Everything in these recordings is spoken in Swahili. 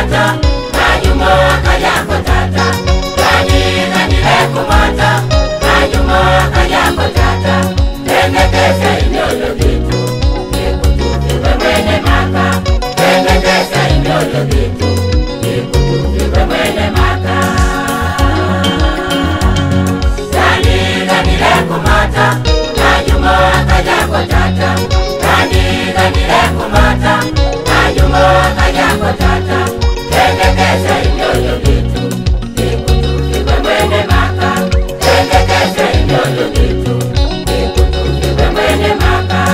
kumata, Najumo akaja kutata. Ganile kumata, Najumo akaja kutata. Tengekesha inyoyo gitu, ikutukiwe mwenye maka. Tengekesha inyoyo gitu, ikutukiwe mwenye maka. Ganile kumata, Najumo akaja kutata. Ganile kumata, Najumo akaja kutata. Tengekesha inyoyo gitu, ikutukiwe mwenye maka. Tengekesha inyoyo gitu, ikutukiwe mwenye maka.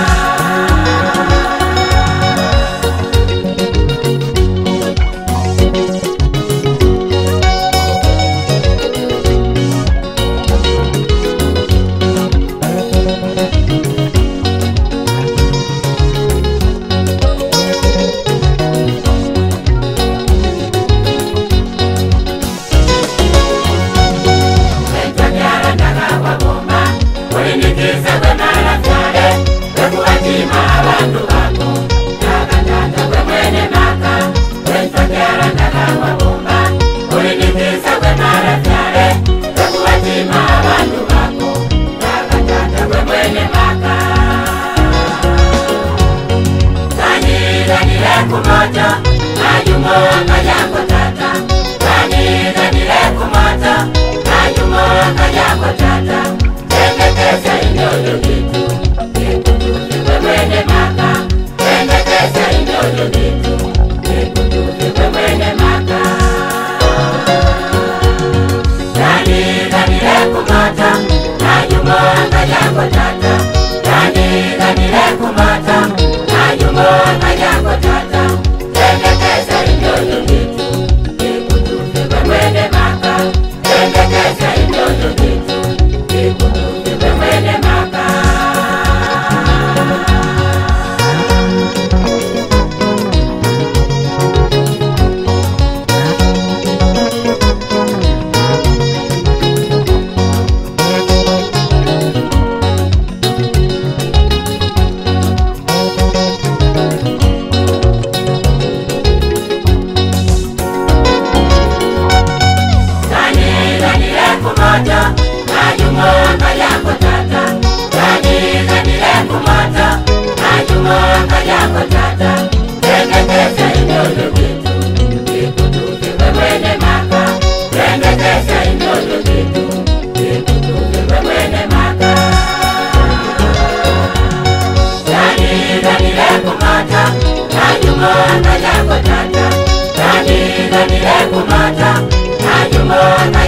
Kumata, Najumo akaja kutata. Ganile kumata, Najumo akaja kutata. Tengekesha inyoyo gitu, ikutukiwe mwenye maka. Tengekesha inyoyo gitu, ikutukiwe mwenye maka. Ganile kumata, Najumo akaja kutata. Ganile kumata, Najumo akaja kutata. Tengekesha inyoyo gitu, ikutukiwe mwenye maka. Tengekesha inyoyo gitu, ikutukiwe mwenye maka. Najumo akaja kutata. Ganile kumata, Najumo akaja kutata. Tengekesha inyoyo gitu, ikutukiwe mwenye maka. Tengekesha inyoyo gitu, ikutukiwe mwenye maka. Ganile kumata, Najumo akaja kutata. Ganile kumata, Najumo